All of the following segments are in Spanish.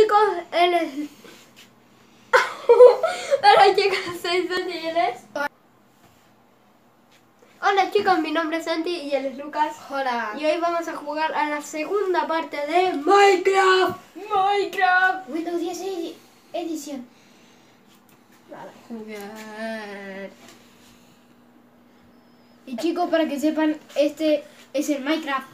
chicos, él es... Hola chicos, soy Santi y él es... Hola chicos, mi nombre es Santi y él es Lucas. Hola. Y hoy vamos a jugar a la segunda parte de Minecraft. Windows 10 edición. Vale. Jugar. Y chicos, para que sepan, este es el Minecraft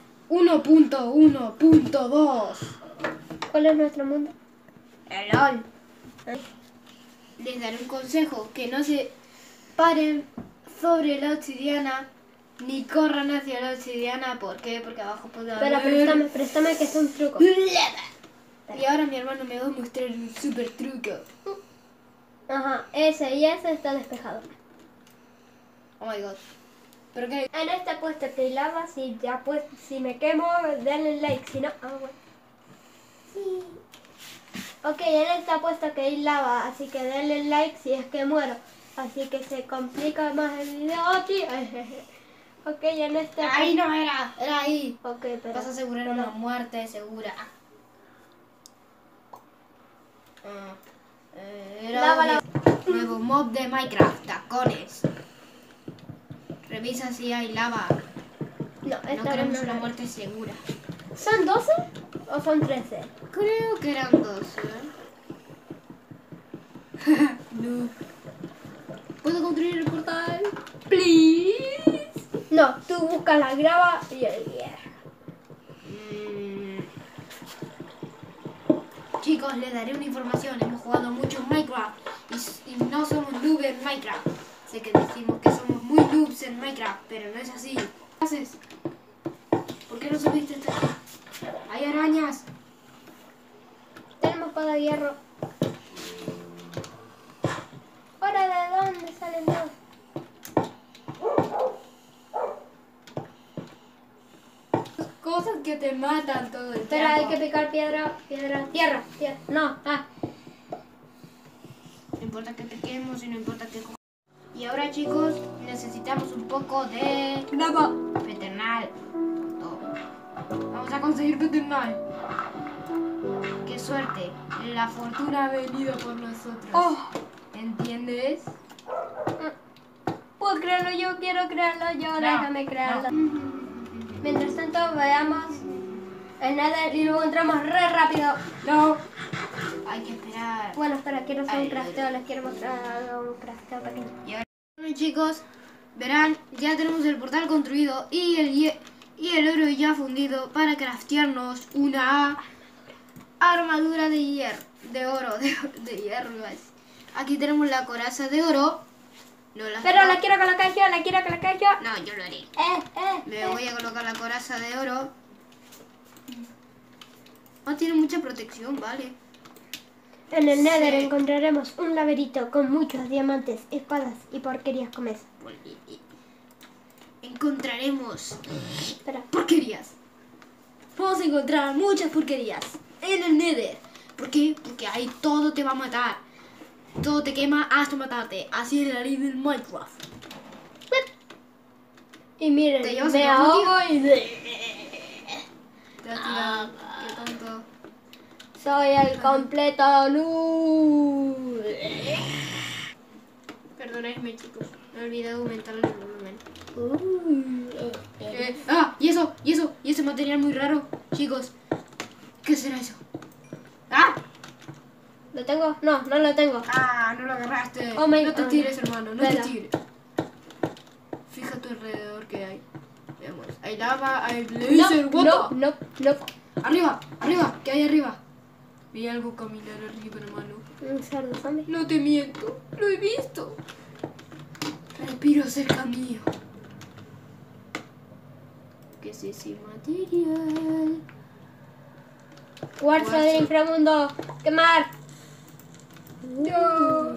1.1.2. ¿Cuál es nuestro mundo? El LOL. Les daré un consejo, que no se paren sobre la obsidiana ni corran hacia la obsidiana. ¿Por qué? Porque abajo puede haber... Espera, préstame que es un truco. Y ahora mi hermano me va a mostrar un super truco. Ajá, ese y ese está despejado. Oh my god. ¿Pero qué? En este puesto que hay lava, si me quemo, denle like, si no... Ah, bueno. Sí. Ok, en esta puesto que hay lava, así que denle like si es que muero. Así que se complica más el video aquí. Ok, en este... Ahí no era, era ahí. Ok, pero... Vas a asegurar pero- una muerte segura. Lava, lava. Nuevo mob de Minecraft, tacones. Revisa si hay lava. No, No esta vez queremos no una la- muerte segura. ¿Son 12 o son 13? Creo que eran 2. No. ¿Puedo construir el portal? Please. No, tú buscas la grava y el hierro. Chicos, les daré una información. Hemos jugado mucho en Minecraft y no somos noobs en Minecraft. Sé que decimos que somos muy noobs en Minecraft, pero no es así. ¿Qué haces? ¿Por qué no subiste hasta aquí? Hay arañas. Tenemos para hierro. ¿Ahora de dónde salen todos? Cosas que te matan todo el Espera, hay tiempo. que picar piedra, tierra. No, No importa que pequemos y no importa que... Y ahora, chicos, necesitamos un poco de... grava. Peternal. Oh. Vamos a conseguir Peternal. ¡Qué suerte! La fortuna ha venido por nosotros. Oh, ¿Entiendes? puedo crearlo yo, quiero crearlo yo, déjame crearlo. Mientras tanto, veamos el Nether y luego entramos re rápido. No. Hay que esperar. Bueno, espera, quiero hacer un Ay, crafteo, les quiero mostrar algo, un crafteo pequeño. Y ahora, bueno, chicos, verán, ya tenemos el portal construido y el oro ya fundido para craftearnos una armadura de hierro, de oro, de hierro. Aquí tenemos la coraza de oro. No la Pero la quiero colocar yo, No, yo lo haré. Me eh. voy a colocar la coraza de oro. Ah, tiene mucha protección, vale. En el Nether Sí. encontraremos un laberinto con muchos diamantes, espadas y porquerías como esa. Encontraremos Espera. porquerías. Vamos a encontrar muchas porquerías en el Nether. ¿Por qué? Porque ahí todo te va a matar. Todo te quema hasta matarte. Así es la ley del Minecraft. Y miren, ¿Te llevas me el ahogo y... Te has tirado. Qué tonto. Soy el completo noob. Perdonadme, chicos. Me he olvidado aumentar el volumen. Este. Y ese material muy raro. Chicos, ¿qué será eso? ¡Ah! ¿Lo tengo? No, no lo tengo. ¡Ah! No lo agarraste. Oh my No te God. tires, hermano. No Espera. te tires. Fija a tu alrededor que hay. Veamos. Hay lava, hay laser. No. Arriba, arriba. ¿Qué hay arriba? Vi algo caminar arriba, hermano. Un cerdo zombie. No te miento. Lo he visto. Respiro cerca mío. ¿Qué es ese material? Cuarzo del inframundo. Quemar. No.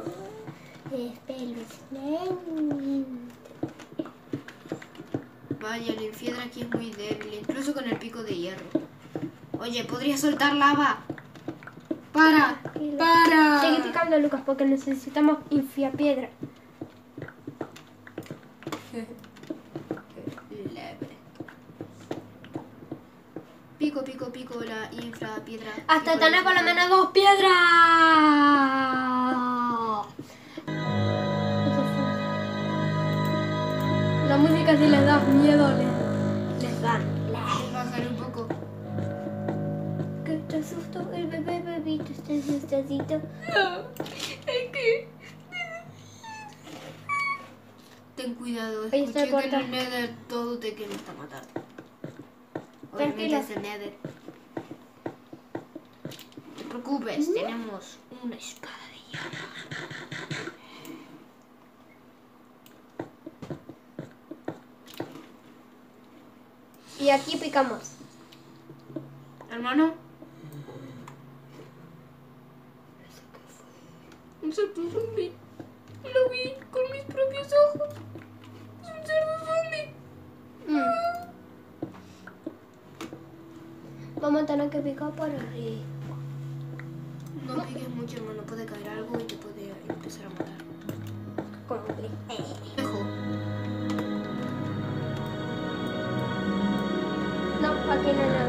Espeluznante. Vaya, la piedra aquí es muy débil, incluso con el pico de hierro. Oye, ¿podría soltar lava? ¡Para! ¡Para! Sigue picando, Lucas, porque necesitamos infiapiedra. Pico pico, pico, pico la infra piedra. Hasta pico, tener por lo menos 2 piedras. La música si les da miedo les dan. Bajar un poco. Que te asustó el bebito, está asustadito. Es que... Ten cuidado, Ahí escuché está que en corta. el Nether todo te quema hasta matarte. Obviamente Tranquila. es el Nether. No te preocupes, tenemos una espada de llama. Y aquí picamos. Hermano. Un cerdo zombie. Lo vi con mis propios ojos. Es un cerdo zombie. Vamos a tener que picar por arriba. No piques mucho, hermano. Puede caer algo y te puede empezar a matar. Como que... Dejo. No, aquí no hay nada.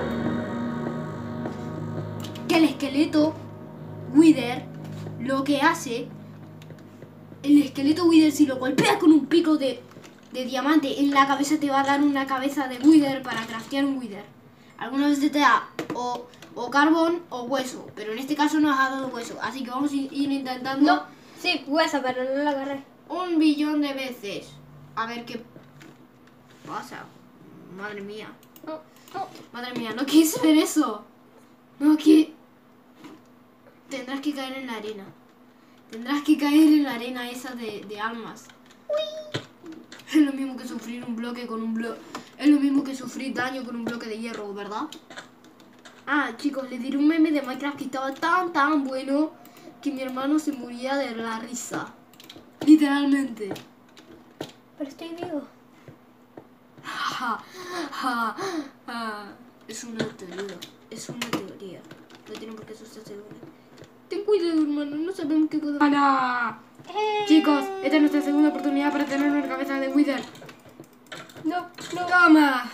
Que el esqueleto Wither lo que hace, el esqueleto Wither si lo golpeas con un pico de diamante en la cabeza te va a dar una cabeza de Wither para craftear un Wither. Algunas veces te da o carbón o hueso, pero en este caso nos ha dado hueso, así que vamos a ir intentando No, sí, hueso, pero no lo agarré. 1 billón de veces. A ver qué pasa. Madre mía. No, no. Madre mía, no quise ver eso. No que tendrás que caer en la arena. Tendrás que caer en la arena esa de almas. Es lo mismo que sufrir un bloque con un bloque. Es lo mismo que sufrir daño con un bloque de hierro, ¿verdad? Ah, chicos, les diré un meme de Minecraft que estaba tan bueno que mi hermano se moría de la risa. Literalmente. Pero estoy vivo. Ja, ja, ja. Es una teoría. Es una teoría. No tienen por qué asustarse de una. Ten cuidado, hermano. No sabemos qué puedo... ¡Ana! Chicos, esta es nuestra segunda oportunidad para tener una cabeza de Wither. No, no. ¡Toma!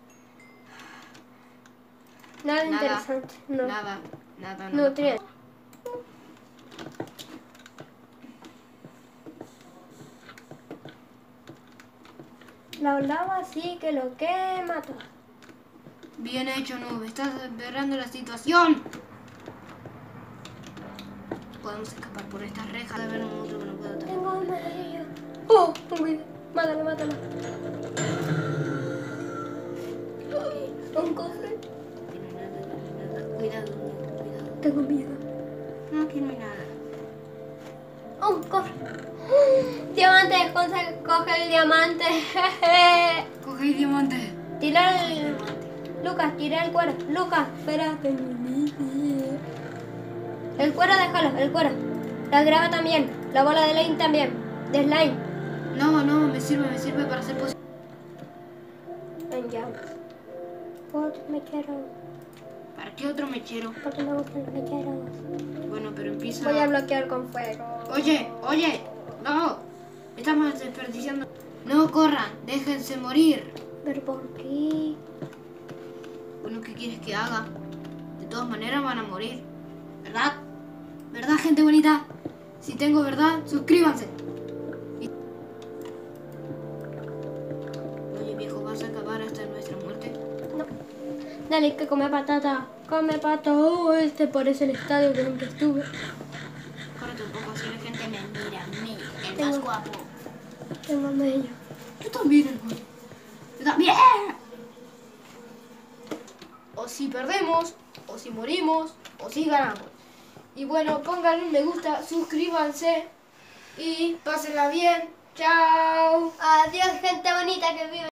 Nada Nada. interesante. No. Nada. Nada. No, tres. La lava sí que lo quema todo. Bien hecho, Noob. Estás empeorando la situación. Podemos escapar por estas rejas. A ver un monstruo que no puedo atacar. Tengo un amarillo. ¡Oh! Un video. Mátalo, mátalo. Un cofre. Aquí no hay nada. Cuidado, cuidado. Tengo miedo. No, aquí no hay nada. Un cofre. Diamante, coge el diamante. Coge el diamante. Tira el... Lucas, tira el cuero. Lucas, espérate. El cuero déjalo, el cuero. La grava también. La bola de slime también. De slime. No, me sirve para hacer posible. En llamas. Otro mechero. ¿Para qué otro mechero? Porque me gustan los mecheros. Bueno, pero empieza... Voy a bloquear con fuego. Oye, no. Estamos desperdiciando. No corran, déjense morir. ¿Pero por qué? Bueno, ¿qué quieres que haga? De todas maneras van a morir. ¿Verdad? ¿Verdad, gente bonita? Si tengo verdad, suscríbanse. Oye, viejo, ¿vas a acabar hasta nuestra muerte? No. Dale, que come patata. Come pato. Oh, este parece el estadio que nunca estuve. Córrete un poco, así la gente me mira a mí, el Tengo- más guapo. Tengo medio. Yo también, hermano. Yo también. O si perdemos, o si morimos, o si ganamos. Y bueno, pónganle un me gusta, suscríbanse y pásenla bien. Chao. Adiós, gente bonita que vive.